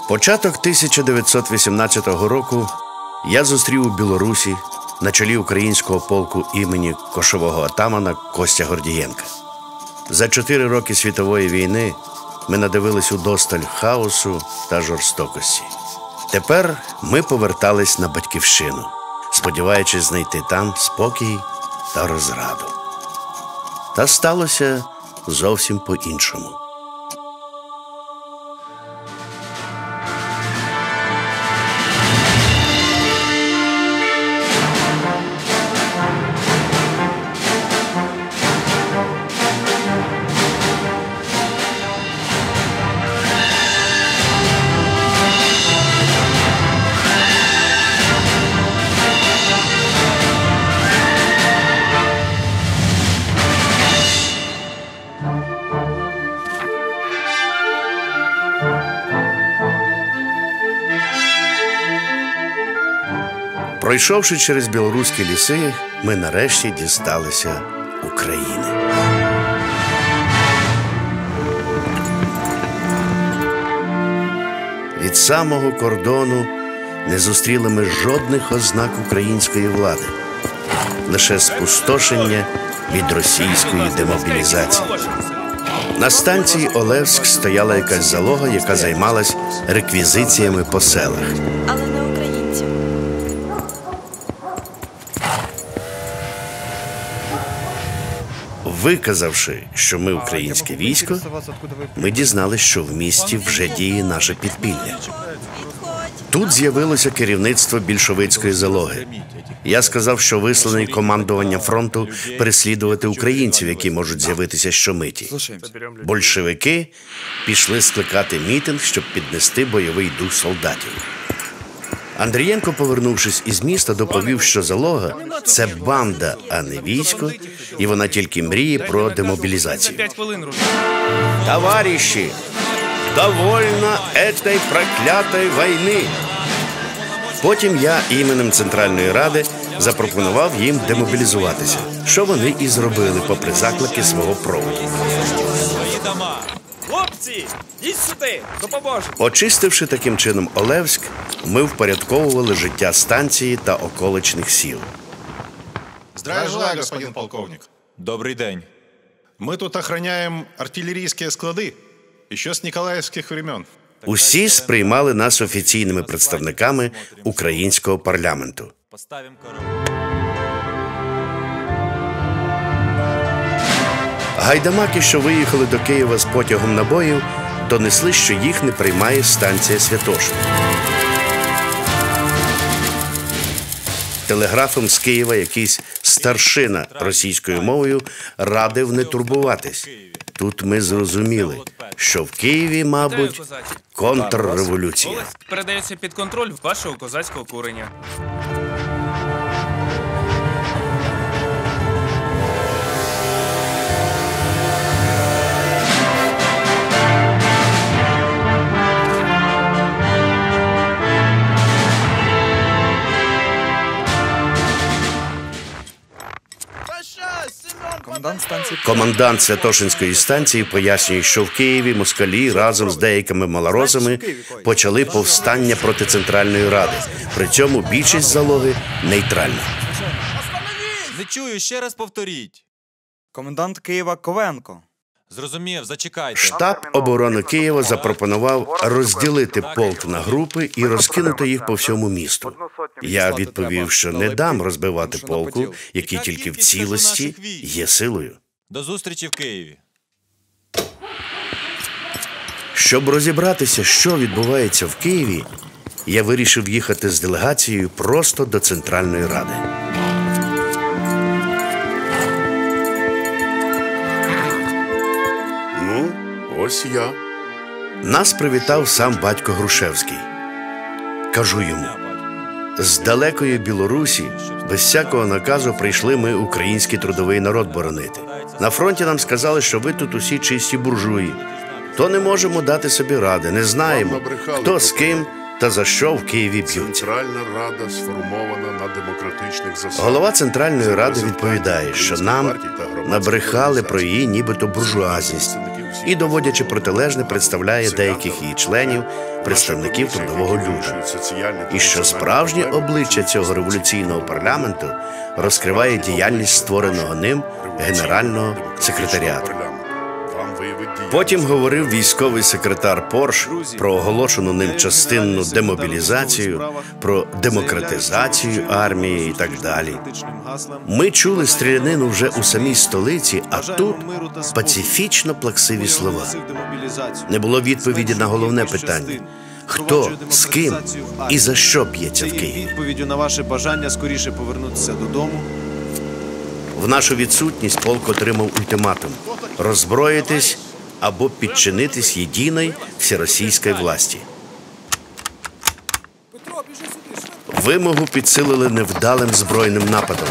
Початок 1918 року я зустрів у Білорусі на чолі українського полку імені кошового отамана Костя Гордієнка. За 4 роки світової війни ми надивились удосталь хаосу та жорстокості. Тепер ми повертались на батьківщину, сподіваючись знайти там спокій та розраду. Та сталося зовсім по-іншому. Пройшовши через білоруські ліси, ми нарешті дісталися України. Від самого кордону не зустріли ми жодних ознак української влади. Лише спустошення від російської демобілізації. На станції Олевськ стояла якась залога, яка займалась реквізиціями по селах. Але не українців. Виказавши, що ми українське військо, ми дізналися, що в місті вже діє наше підпілля. Тут з'явилося керівництво більшовицької залоги. Я сказав, що висланий командуванням фронту переслідувати українців, які можуть з'явитися щомиті. Большевики пішли скликати мітинг, щоб піднести бойовий дух солдатів. Андрієнко, повернувшись із міста, доповів, що залога – це банда, а не військо, і вона тільки мріє про демобілізацію. «Товариші, довольно этой проклятой війни!» Потім я іменем Центральної Ради запропонував їм демобілізуватися, що вони і зробили, попри заклики свого проводу. Хлопці, йдіть сюди, допоможемо! Очистивши таким чином Олевськ, ми впорядковували життя станції та околичних сіл. Здравия желаю, господин полковник. Добрый день. Мы тут охраняем артиллерийские склады, еще с николаевских времен. Усі сприймали нас офіційними представниками українського парламенту. Поставим коробку. Гайдамаки, що виїхали до Києва з потягом набоїв, донесли, що їх не приймає станція Святошин. Телеграфом з Києва якийсь старшина російською мовою радив не турбуватись. Тут ми зрозуміли, що в Києві, мабуть, контрреволюція. Олевськ передається під контроль вашого козацького куреня. Комендант Святошинської станції пояснює, що в Києві москалі разом з деякими малоросами почали повстання проти Центральної Ради. При цьому більшість залоги нейтральна. Не чую, ще раз повторіть. Комендант Києва Ковенко. Зрозумів, зачекайте. Штаб оборони Києва запропонував розділити полк на групи і розкинути їх по всьому місту. Я відповів, що не дам розбивати полку, який тільки в цілості є силою. До зустрічі в Києві. Щоб розібратися, що відбувається в Києві, я вирішив їхати з делегацією просто до Центральної Ради. Ну, ось я. Нас привітав сам батько Грушевський. Кажу йому: з далекої Білорусі, без всякого наказу, прийшли ми український трудовий народ боронити. На фронті нам сказали, що ви тут усі чисті буржуї. То не можемо дати собі ради, не знаємо, хто з ким та за що в Києві б'ються. Центральна Рада сформована на демократичних засадах. Голова Центральної Ради відповідає, що нам набрехали про її нібито буржуазність, і, доводячи протилежне, представляє деяких її членів, представників трудового люду. І що справжнє обличчя цього революційного парламенту розкриває діяльність створеного ним Генерального секретаріату. Потім говорив військовий секретар Порш про оголошену ним частинну демобілізацію, про демократизацію армії і так далі. Ми чули стрілянину вже у самій столиці, а тут пацифічно плаксиві слова. Не було відповіді на головне питання. Хто, з ким і за що б'ється в Києві? Відповіддю на ваше бажання скоріше повернутися додому. В нашу відсутність полк отримав ультиматум – роззброїтись або підчинитись єдиній всеросійській власті. Вимогу підсилили невдалим збройним нападом.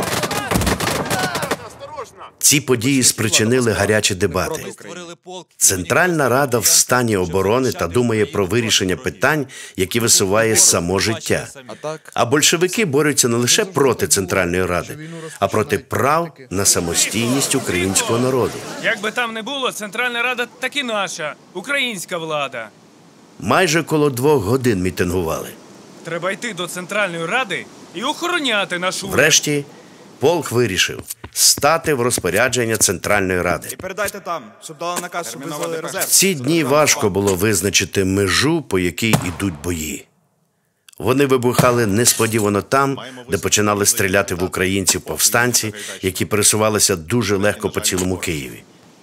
Ці події спричинили гарячі дебати. Центральна Рада в стані оборони та думає про вирішення питань, які висуває само життя. А большевики борються не лише проти Центральної Ради, а проти прав на самостійність українського народу. Як би там не було, Центральна Рада таки наша, українська влада. Майже коло 2 годин мітингували. Треба йти до Центральної Ради і охороняти нашу... Врешті полк вирішив стати в розпорядження Центральної Ради. І передайте там, щоб дали наказ, щоб визвали резерв. В ці дні важко було визначити межу, по якій ідуть бої. Вони вибухали несподівано там, де починали стріляти в українців повстанці, які пересувалися дуже легко по цілому Києві.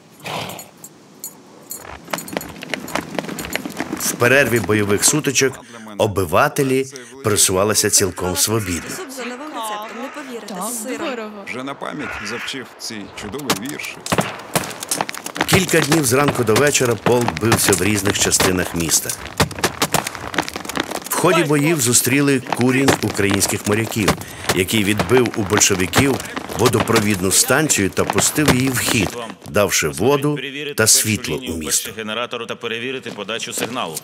В перерві бойових сутичок обивателі пересувалися цілком свобідно. Суп за новим рецептом, не повірите, з сиром. Вже на пам'ять завчив ці чудові вірші. Кілька днів зранку до вечора полк бився в різних частинах міста. В ході боїв зустріли курінь українських моряків, який відбив у большевиків водопровідну станцію та пустив її в хід, давши воду та світло у місто. Генератору та перевірити подачу сигналу.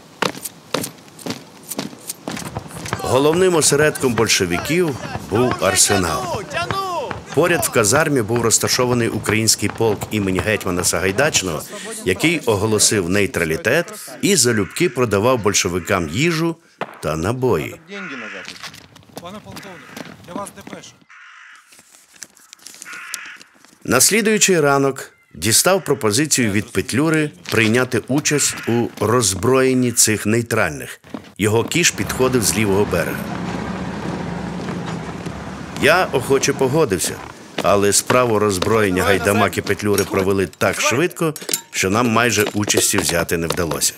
Головним осередком большевиків був Арсенал. Поряд в казармі був розташований український полк імені гетьмана Сагайдачного, який оголосив нейтралітет і залюбки продавав большевикам їжу та набої. Пане полковник, для вас депеша. На слідуючий ранок дістав пропозицію від Петлюри прийняти участь у роззброєнні цих нейтральних. Його кіш підходив з лівого берега. Я охоче погодився, але справу роззброєння гайдамаки Петлюри провели так швидко, що нам майже участі взяти не вдалося.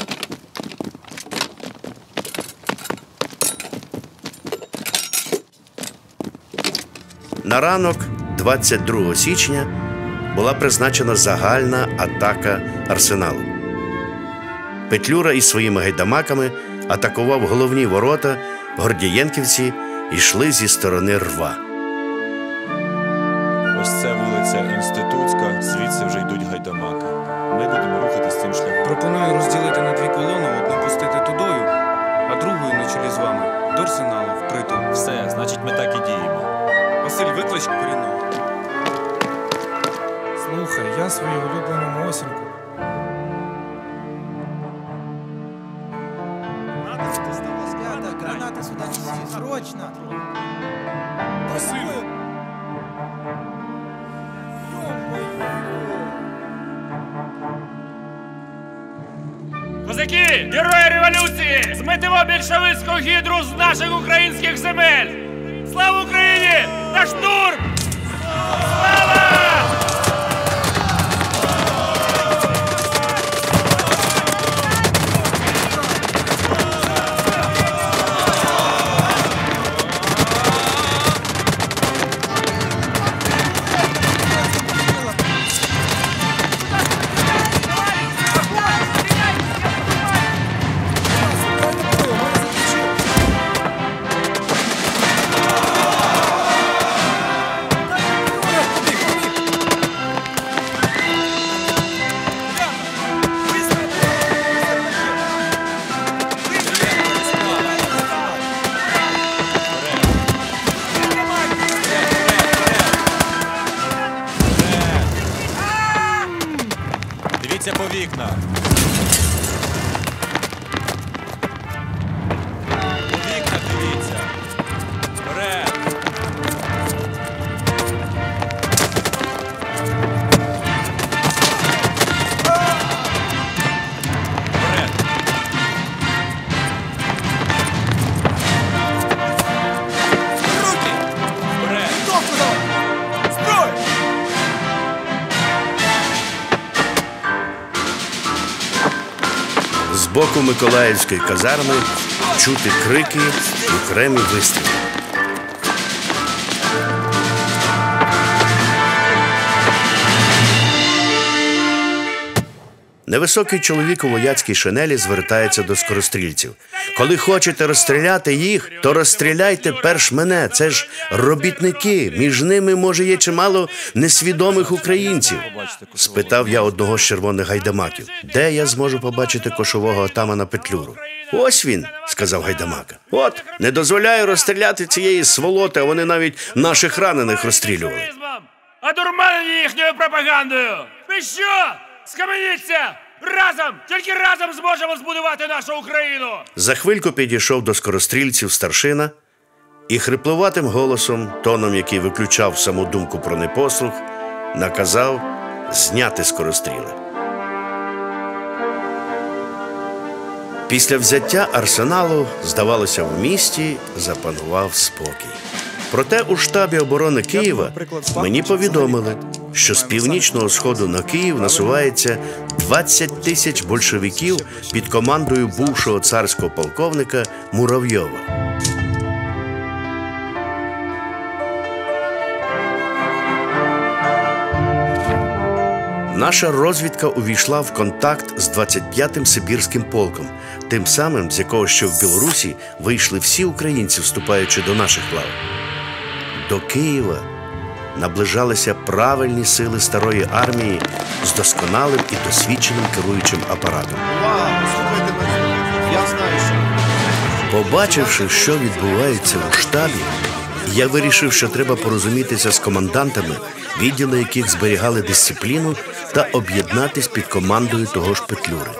На ранок 22 січня була призначена загальна атака Арсеналу. Петлюра із своїми гайдамаками атакував головні ворота, гордієнківці йшли зі сторони Рва. Ось це вулиця Інститутська, звідси вже йдуть гайдамаки. Ми будемо рухатись цим шляхом. Пропоную розділити на 2 колони, одну пустити тудою, а другою на чолі з вами до Арсеналу впритул. Все, значить ми так і діємо. Василь, виклич корінного. Слухай, я свою улюблену Мосінку. Гранаты сюда неси, срочно! Василь! Козаки! Герої революції! Зметимо більшовицьку гідру з наших українських земель! Слава Україні! На штурм! Слава! боку Миколаївської казарми чути крики і окремі вистріли. Невисокий чоловік у вояцькій шинелі звертається до скорострільців. «Коли хочете розстріляти їх, то розстріляйте перш мене. Це ж робітники. Між ними, може, є чимало несвідомих українців». Спитав я одного з червоних гайдамаків. «Де я зможу побачити кошового отамана Петлюру?» «Ось він», – сказав гайдамака. «От, не дозволяю розстріляти цієї сволоти, а вони навіть наших ранених розстрілювали». Одурманені їхньою пропагандою! Ви що? Схаменіться! Разом! Тільки разом зможемо збудувати нашу Україну! За хвильку підійшов до скорострільців старшина і хрипловатим голосом, тоном, який виключав саму думку про непослух, наказав зняти скоростріли. Після взяття арсеналу, здавалося, в місті запанував спокій. Проте у штабі оборони Києва мені повідомили, що з північного сходу на Київ насувається 20 тисяч большевиків під командою бувшого царського полковника Муравйова. Наша розвідка увійшла в контакт з 25-м Сибірським полком, тим самим, з якого ще в Білорусі вийшли всі українці, вступаючи до наших лав. До Києва наближалися правильні сили старої армії з досконалим і досвідченим керуючим апаратом. Побачивши, що відбувається у штабі, я вирішив, що треба порозумітися з командантами, відділи яких зберігали дисципліну, та об'єднатись під командою того ж Петлюри.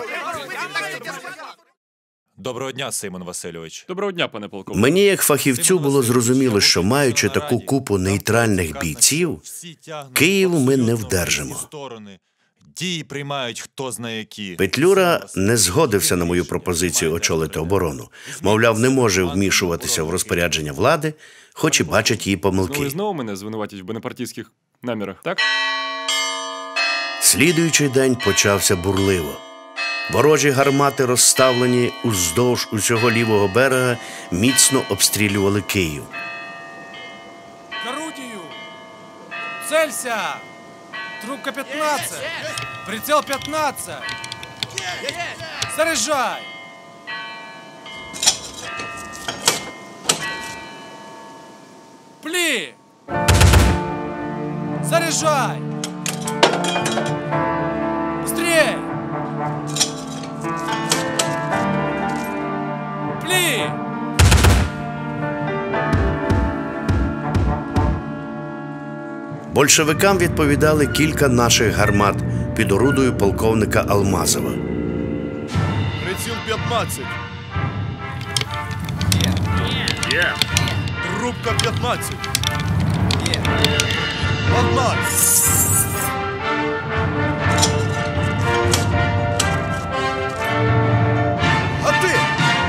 Доброго дня, Симон Васильович. Доброго дня, пане полковнику. Мені, як фахівцю, було зрозуміло, що, маючи таку купу нейтральних бійців, Київ ми не вдержимо. Дії приймають хто знає які. Петлюра не згодився на мою пропозицію очолити оборону. Мовляв, не може вмішуватися в розпорядження влади, хоч і бачить її помилки. Ви знову мене звинуватять в бонапартійських намірах, так? Слідуючий день почався бурливо. Ворожі гармати, розставлені уздовж усього лівого берега, міцно обстрілювали Київ. К орудию! Целься! Трубка 15! Прицел 15! Заряжай! Пли! Заряжай! Быстрей! Пли! Большевикам відповідали кілька наших гармат під орудою полковника Алмазова. Приціл 15. Є. Трубка 15. 15. А ти?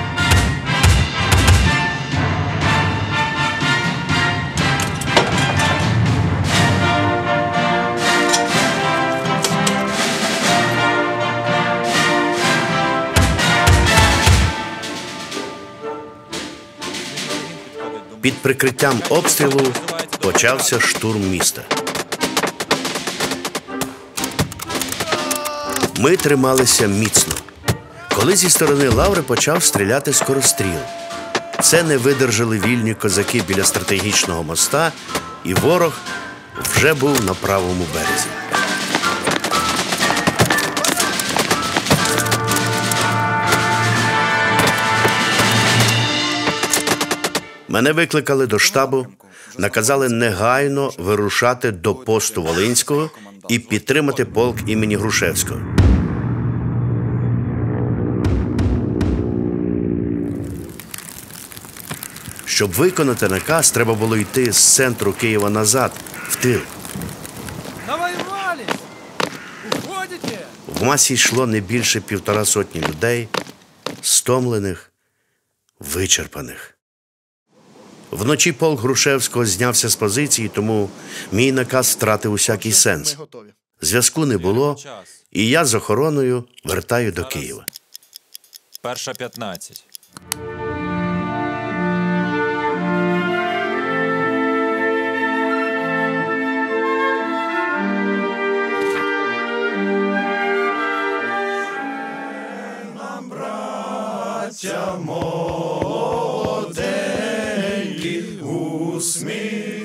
Під прикриттям обстрілу почався штурм міста. Ми трималися міцно. Коли зі сторони Лаври почав стріляти скоростріл. Це не видержали вільні козаки біля стратегічного моста, і ворог вже був на правому березі. Мене викликали до штабу, наказали негайно вирушати до посту Волинського і підтримати полк імені Грушевського. Щоб виконати наказ, треба було йти з центру Києва назад, в тил. Навоювались! Уходите! В масі йшло не більше 150 людей, стомлених, вичерпаних. Вночі полк Грушевського знявся з позиції, тому мій наказ втратив усякий сенс. Зв'язку не було, і я з охороною вертаю до Києва. Перша 15. Браття молоденькі, усміх.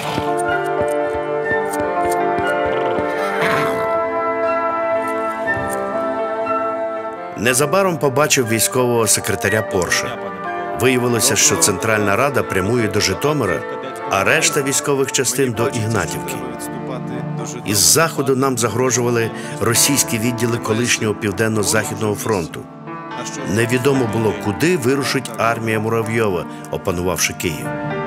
Незабаром побачив військового секретаря Порша. Виявилося, що Центральна Рада прямує до Житомира, а решта військових частин до Ігнатівки. Із заходу нам загрожували російські відділи колишнього Південно-Західного фронту. Невідомо було, куди вирушить армія Муравйова, опанувавши Київ.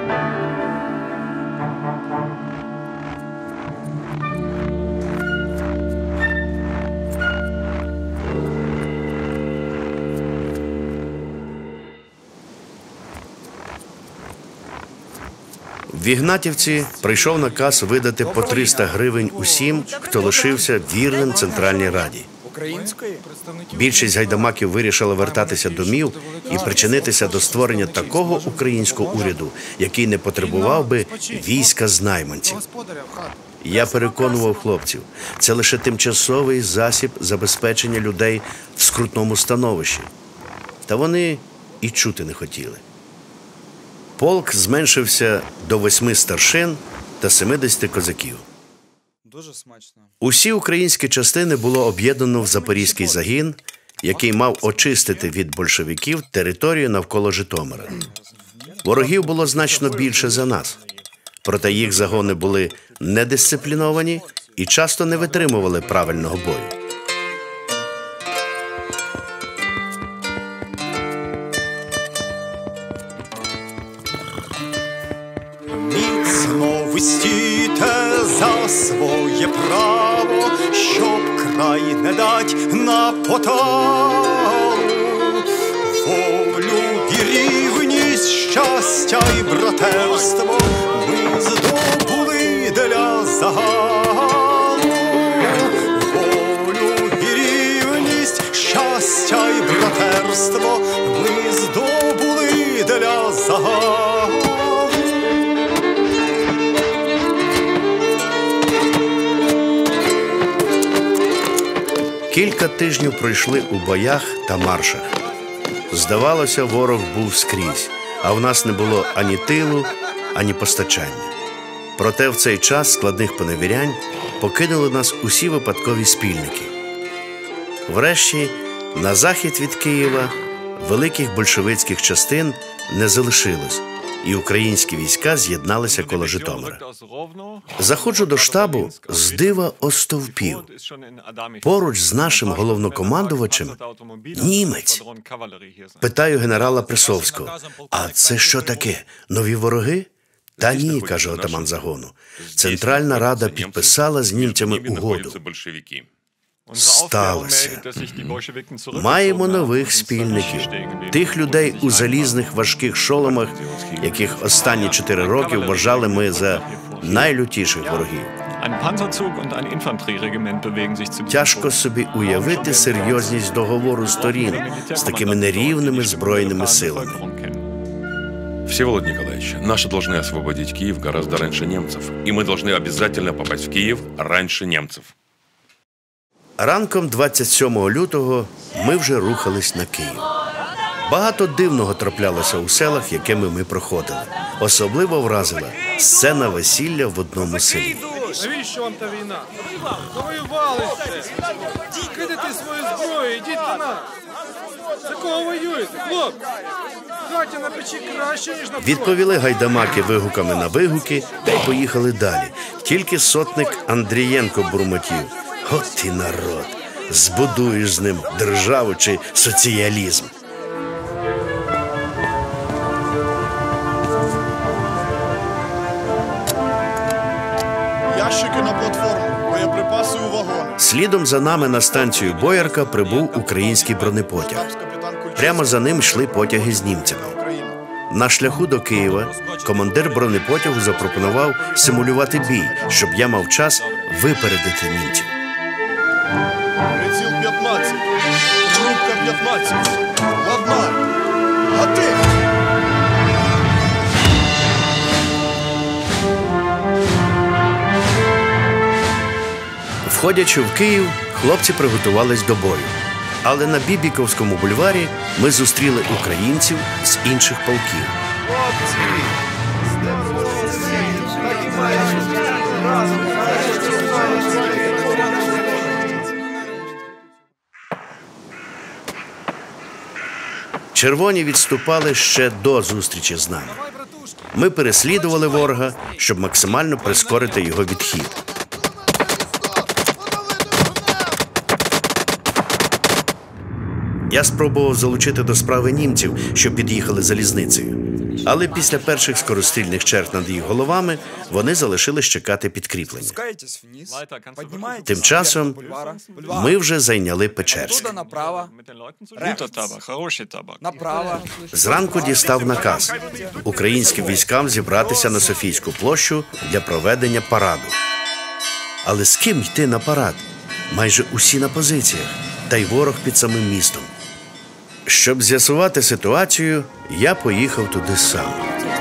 В Ігнатівці прийшов наказ видати по 300 гривень усім, хто лишився вірним Центральній Раді. Більшість гайдамаків вирішила вертатися домів і причинитися до створення такого українського уряду, який не потребував би війська з найманців. Я переконував хлопців, це лише тимчасовий засіб забезпечення людей в скрутному становищі. Та вони і чути не хотіли. Полк зменшився до 8 старшин та 70 козаків. Дуже смачно. Усі українські частини було об'єднано в Запорізький загін, який мав очистити від большевиків територію навколо Житомира. Ворогів було значно більше за нас. Проте їх загони були недисципліновані і часто не витримували правильного бою. Міцно вистійте за своє право, щоб край не дать на поталу. Волю і рівність, щастя і братерство ми здобули для загалу. Волю і рівність, щастя і братерство ми здобули для загалу. Кілька тижнів пройшли у боях та маршах. Здавалося, ворог був скрізь, а в нас не було ані тилу, ані постачання. Проте в цей час складних поневірянь покинули нас усі випадкові спільники. Врешті, на захід від Києва великих большевицьких частин не залишилось, і українські війська з'єдналися коло Житомира. Заходжу до штабу, з дива остовпів. Поруч з нашим головнокомандувачем німець. Питаю генерала Пресовського: «А це що таке? Нові вороги?» «Та ні», – каже отаман загону. «Центральна Рада підписала з німцями угоду». Сталося. Маємо нових спільників. Тих людей у залізних важких шоломах, яких останні 4 роки вважали ми за найлютіших ворогів. Тяжко собі уявити серйозність договору сторін з такими нерівними збройними силами. Всеволод Николаевич, наши должны освободить Киев гораздо раньше немцев. И мы должны обязательно попасть в Киев раньше немцев. Ранком 27 лютого ми вже рухались на Київ. Багато дивного траплялося у селах, якими ми проходили. Особливо вразила сцена весілля в одному селі. Навіщо вам та війна? Завоювали все. Кидайте свою зброю, йдіть до нас. За кого воюєте, хлопці? В хаті на печі краще, ніж на фронті. Відповіли гайдамаки вигуками на вигуки та й поїхали далі. Тільки сотник Андрієнко бурмотів: «От і народ! Збудуєш з ним державу чи соціалізм!» Ящики на платформу, боєприпаси у вагони. Слідом за нами на станцію Боярка прибув український бронепотяг. Прямо за ним йшли потяги з німцями. На шляху до Києва командир бронепотягу запропонував симулювати бій, щоб я мав час випередити німців. Приціл 15, трубка 15. Входячи в Київ, хлопці приготувались до бою. Але на Бібіковському бульварі ми зустріли українців з інших полків. Червоні відступали ще до зустрічі з нами. Ми переслідували ворога, щоб максимально прискорити його відхід. Я спробував залучити до справи німців, що під'їхали залізницею. Але після перших скорострільних черг над їх головами вони залишились чекати підкріплення. Тим часом ми вже зайняли Печерськ. Зранку дістав наказ українським військам зібратися на Софійську площу для проведення параду. Але з ким йти на парад? Майже усі на позиціях, та й ворог під самим містом. Щоб з'ясувати ситуацію, я поїхав туди сам.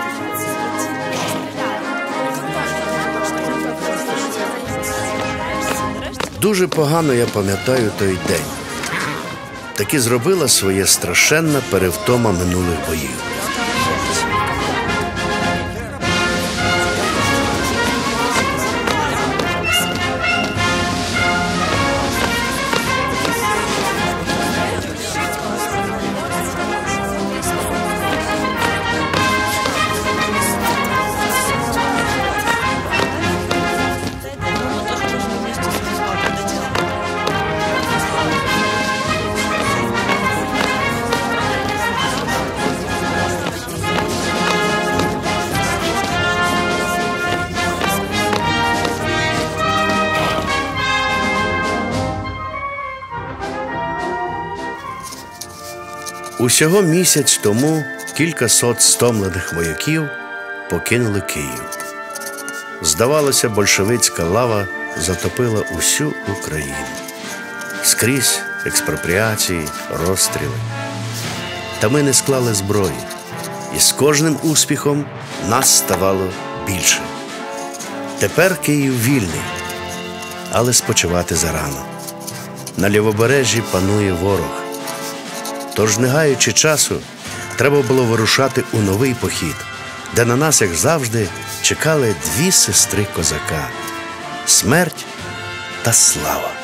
Дуже погано я пам'ятаю той день. Таки зробила своє страшенна перевтома минулих боїв. Усього місяць тому кількасот стомлених вояків покинули Київ. Здавалося, большевицька лава затопила усю Україну. Скрізь експропріації, розстріли. Та ми не склали зброї. І з кожним успіхом нас ставало більше. Тепер Київ вільний, але спочивати зарано. На Лівобережжі панує ворог. Тож, не гаючи часу, треба було вирушати у новий похід, де на нас, як завжди, чекали дві сестри козака – смерть та слава.